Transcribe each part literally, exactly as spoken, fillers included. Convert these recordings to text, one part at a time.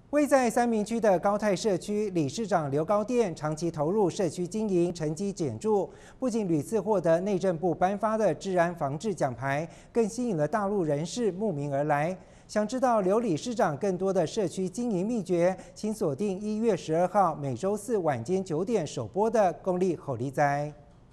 位在三民区的高泰社区理事长刘高店长期投入社区经营，成绩显著，不仅屡次获得内政部颁发的治安防治奖牌，更吸引了大陆人士慕名而来。想知道刘理事长更多的社区经营秘诀，请锁定一月十二号每周四晚间九点首播的《公立吼力哉》。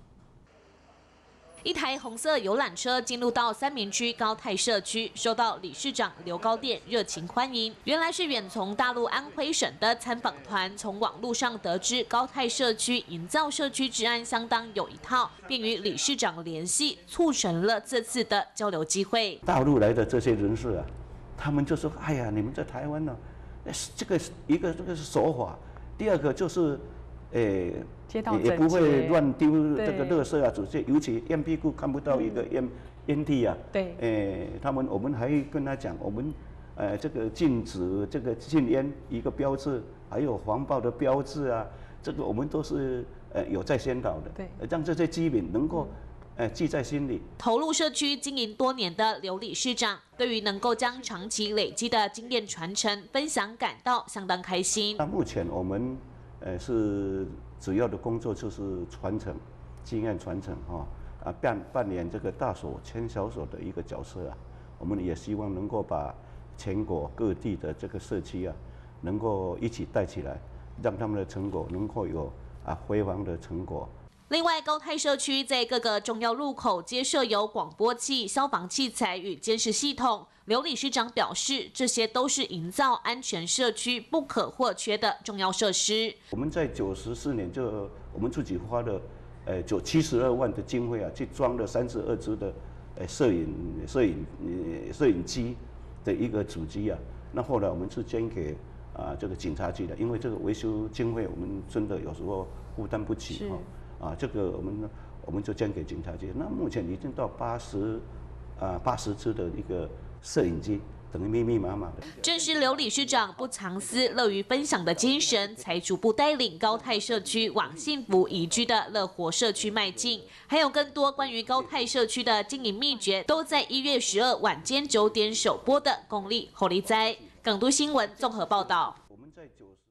一台红色游览车进入到三民区高泰社区，受到理事长刘高店热情欢迎。原来是远从大陆安徽省的参访团，从网络上得知高泰社区营造社区治安相当有一套，便与理事长联系，促成了这次的交流机会。 大陆来的这些人士啊，他们就说：“哎呀，你们在台湾呢、啊，这个一个这个是守法，第二个就是，诶。”也不会乱丢这个垃圾啊，这些尤其烟屁股看不到一个烟烟蒂啊。对，诶，他们我们还跟他讲，我们呃这个禁止这个禁烟一个标志，还有黄报的标志啊，这个我们都是呃有在宣导的，对，让这些居民能够呃记在心里。 投入社区经营多年的刘理事长，对于能够将长期累积的经验传承分享，感到相当开心。 那目前我们呃是。主要的工作就是传承，经验传承哈啊，扮扮演这个大手牵小手的一个角色啊。我们也希望能够把全国各地的这个社区啊，能够一起带起来，让他们的成果能够有啊辉煌的成果。 另外，高泰社区在各个重要入口皆设有广播器、消防器材与监视系统。刘理事长表示，这些都是营造安全社区不可或缺的重要设施。 我们在九十四年就我们自己花了，呃，九七十二万的经费啊，去装了三十二只的，呃，摄影摄影呃摄影机的一个主机啊。那后来我们是捐给啊这个警察局的，因为这个维修经费我们真的有时候负担不起哈。啊，这个我们我们就捐给警察局。那目前已经到八十啊八十只的一个摄影机，等于密密麻麻的。 正是刘理事长不藏私、乐于分享的精神，才逐步带领高泰社区往幸福宜居的乐活社区迈进。还有更多关于高泰社区的经营秘诀，都在一月十二晚间九点首播的《公立吼力哉》。港都新闻综合报道。 我们在九十